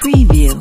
Preview.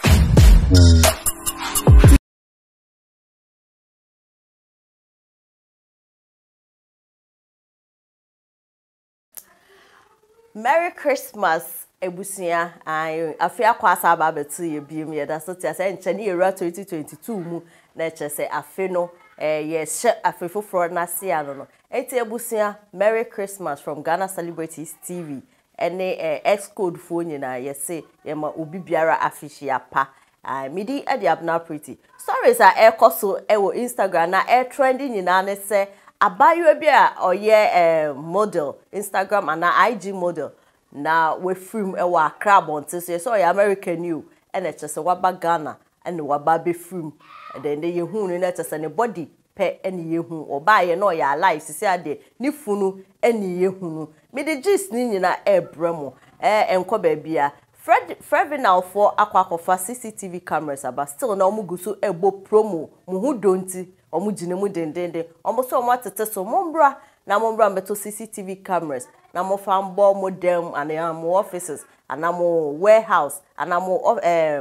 Merry Christmas, Ebusia. I feel quite about the beam here. That's what I said. Chani era 2022 mu. Nature say I feel no. Yes, I feel for Nasiano. Eti Ebusia. Merry Christmas from Ghana Celebrities TV. Any X code phone na yes say yema ubi biara afishia pa. Midi edi abna pretty. Stories are air koso ewo Instagram na air trending in ane say. Abayo bia oye model Instagram and IG model na we film ewa Accra bonte so oye American new and it just waba Ghana and waba be film and then they hu ni na just any body pe any yehu oba ye no ya life sisi ade ni funu any yehu me the gist ni nyina ebremo enko ba bia Fred now for akwakofa CCTV cameras but still na omugusu ebo promo muhu donti omu jinemu dendende omo so omo atete so mombra na mombra meto CCTV cameras na mo fambo modem and mo offices and mo warehouse and mo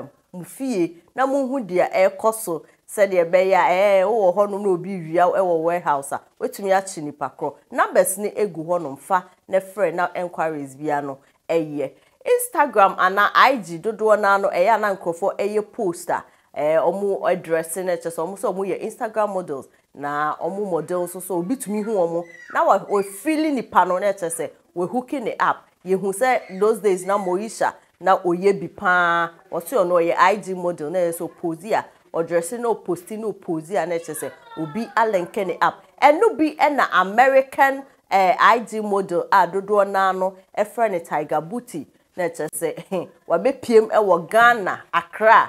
mufie na mo hu dia ekoso said ye be ya wo hono na obi wia wo warehouse a wetumi achi nipa kro numbers ni egu hono mfa na friend na enquiries bia no Instagram and IG dodo na no na nkrofo poster omu address na che so omu ye Instagram models na omu models so bitumi hu omu na we feeling ni pano na che se we hooking it up ye hu say those days na Moisha na oye bi pa o se ono ye IG model na so pose ya address no posting no pose ya na che se obi alenke ni up eno bi na American IG model dodo na no friend Tiger Booty na che se wa be piem wo Ghana Accra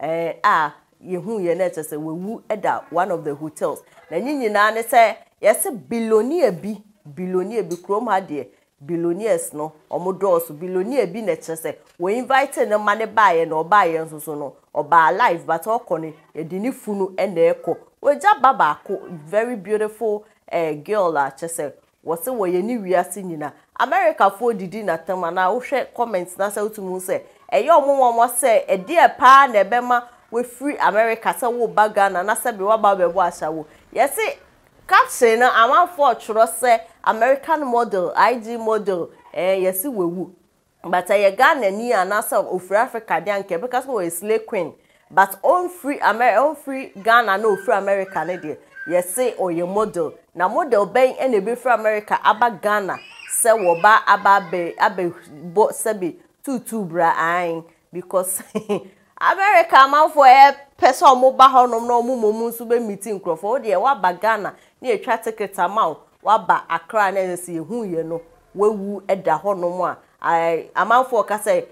yehu ye na che se wewu eda one of the hotels na nyinyina ne se yes billionaire bi krom ha de billionaires no omodos billionaire bi na che se we invite no mane baaye na obaaye nso no oba live but okone ye di ni funu na eko we ja baba ko very beautiful girl che se wose wo ye ni wiase nyina America for didi na tema na wo hwe comments na se utumu se eyo omo se e pa na ebema we free America se wo bagana na se be wa ba bebo ashawo yes caption na amanfo churo se American model IG model yes wewu but ye Ghana ni anasa ofri Africa dia nke because we slay queen but on free Ghana no free America ne de yes oye model na model ben ene be free America aba Ghana se wo ba ababe bo sebi tutu bra ain because America man for person mo ba honom na omumomu nso be meeting crofo de wa ba Ghana na etwa ticket amount wa ba Accra na se hu ye no wewu eda honom a amanfo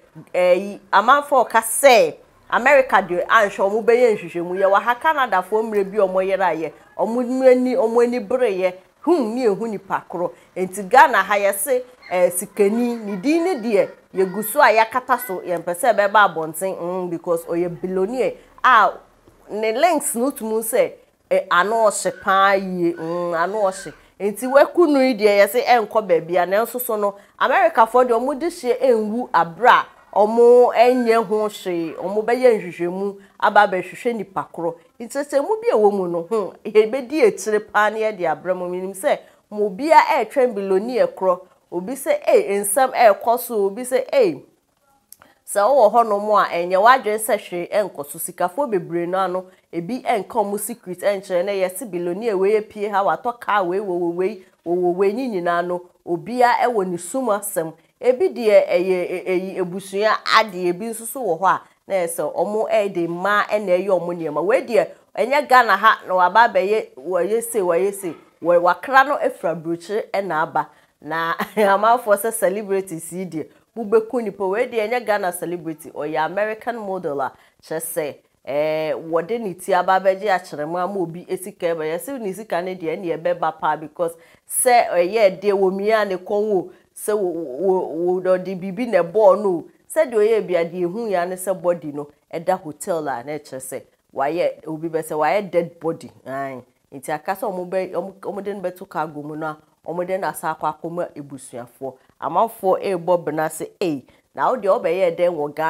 ka say America de ansho mo be ye nhwehwemu ye wa ha Canada fo mre bi omo yera ye omo ani breye ni ehu ni pakro enti Ghana ha yese sikani ni di ne de ye gusu a yakata so ye mpese be ba abonten because oye billionaire ne links no tumu say ano ohye pa ye ano ohye enti wakunu de yese enko ba bia na nso so no America for de omo de hye enwu abra omo enye ho hye omo be ye nhwehwemu aba be hwehwe ni pakro mu bi ewo mu no ye be di etire pa na ye de abramo minim se mo bia twen billionaire kro obi se ensam koso obi se se wo ho no mo a enye wadwen se hwe enkoso sikafo bebre no ano ebi enka mo secret enkyere na ye se billionaire we pie ha wato ka we nyina no obia ewo ni suma sem ebi de ebusua ade ebi nsusu wo ho a na ese omo de ma na ye omo niema we de enye Ghana ha na waba beye wayese wakra no efra broche na aba na amafo se celebrities yi bubeku nipo we de enye Ghana celebrity or ya American model a chese wode ni ti aba beje a kyeremu ama obi esika ebe yesi ni sika ne de na ebeba pa because se ye de wo mia ne konwo se wo do di bibi ne ball no se de oye bia de hu ya ne se body no eda hotel la na chese waye obi be se waye dead body nti akasa omo de beto cargo mu na omo de na sa akoma ebusuafo amafo ebo bena se na wo de obeye den wo Ghana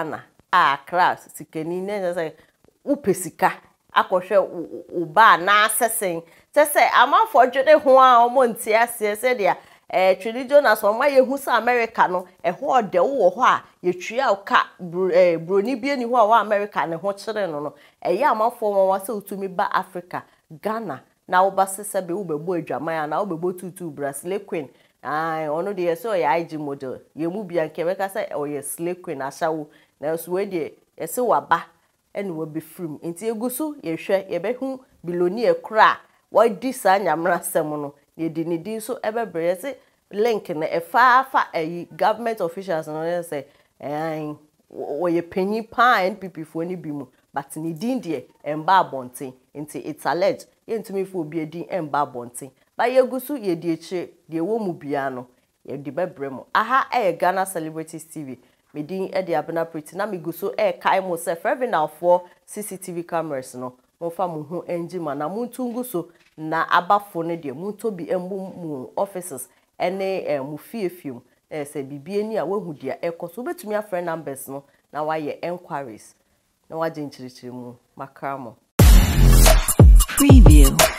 class sikani ne say upesika akɔhwɛ uba na asesen sɛ amafo dwede ho a omo nti ase sɛ dia Twini Jonas o ma yehu sa America no ho de wo ho a yetwia ka broni bie ni ho a wa America ne ho kyere no no amafo won wa sɛ utumi ba Africa Ghana na wo ba sese be wo bebo adwaman na wo bebo tutu Brazil queen ono de so ya IG model ye mu bia nke beka sɛ o ye slay queen ahyawo na so we de yese waba ene wo be film nti egusu ye hwɛ ye behu billionaire kra wa di sa nyamra sem no ye di ni din so ebebre se link na efa government officials no say wo ye panyi pa NPP fo ni bi mu but ni din de emba abonten nti it's alleged ye ntumi fo obi edin emba abonten ba ye gusu ye di eche de wo mu bia no ye di bebre mu aha Ghana Celebrities TV me din e de Abena Pretty na me gusu kai mo se Frevinal for CCTV cameras no mo fa mo hu enjima na mo tungu so na abafo ne de mo to bi embu mu offices ene mu fiefiem se bibie ni a wahu dia ekoso betumi afre numbers no na waye enquiries na waje nchirichiri mu makramo preview